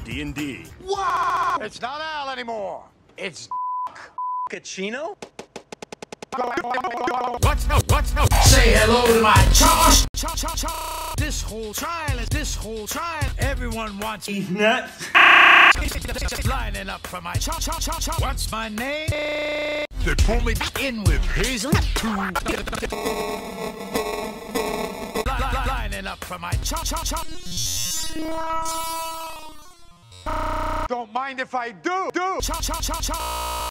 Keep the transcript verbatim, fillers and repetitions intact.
D and D. Wow! It's not Al anymore. It's Cappuccino? What's no? What's no? Say hello to my Choch. Choch, choch, choch. This whole trial is this whole trial. Everyone wants He's nuts. lining up for my Choch, choch, choch, choch. What's my name? They pull me in with Hazel. Lining up for my Choch, choch, choch. Don't mind if I do. Do. Choch, choch, choch, choch.